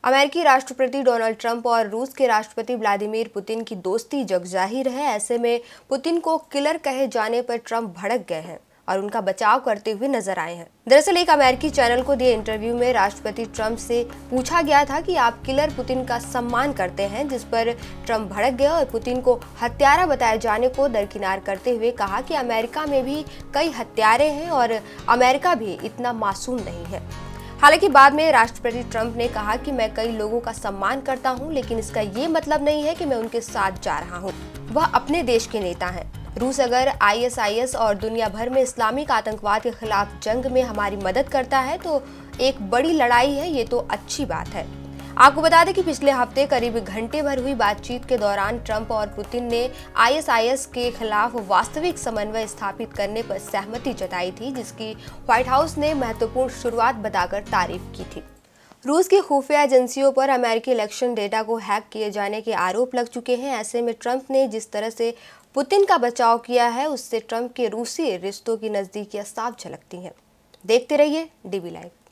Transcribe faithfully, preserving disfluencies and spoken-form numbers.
अमेरिकी राष्ट्रपति Donald Trump और रूस के राष्ट्रपति व्लादिमीर पुतिन की दोस्ती जगजाहिर है। ऐसे में पुतिन को किलर कहे जाने पर ट्रंप भड़क गए हैं और उनका बचाव करते हुए नजर आए हैं। दरअसल एक अमेरिकी चैनल को दिए इंटरव्यू में राष्ट्रपति ट्रंप से पूछा गया था कि आप किलर पुतिन का सम्मान करते हैं, जिस पर ट्रंप भड़क गए और पुतिन को हत्यारा बताए जाने को दरकिनार करते हुए कहा कि अमेरिका में भी कई हत्यारे हैं और अमेरिका भी इतना मासूम नहीं है। हालांकि बाद में राष्ट्रपति ट्रंप ने कहा कि मैं कई लोगों का सम्मान करता हूं, लेकिन इसका ये मतलब नहीं है कि मैं उनके साथ जा रहा हूं। वह अपने देश के नेता हैं। रूस अगर आई एस आई एस और दुनिया भर में इस्लामिक आतंकवाद के खिलाफ जंग में हमारी मदद करता है तो एक बड़ी लड़ाई है, ये तो अच्छी बात है। आपको बता दें कि पिछले हफ्ते करीब घंटे भर हुई बातचीत के दौरान ट्रंप और पुतिन ने आई एस आई एस के खिलाफ वास्तविक समन्वय स्थापित करने पर सहमति जताई थी, जिसकी व्हाइट हाउस ने महत्वपूर्ण शुरुआत बताकर तारीफ की थी। रूस की खुफिया एजेंसियों पर अमेरिकी इलेक्शन डेटा को हैक किए जाने के आरोप लग चुके हैं। ऐसे में ट्रंप ने जिस तरह से पुतिन का बचाव किया है, उससे ट्रंप के रूसी रिश्तों की नजदीकियां साफ झलकती हैं। देखते रहिए डी बी लाइव।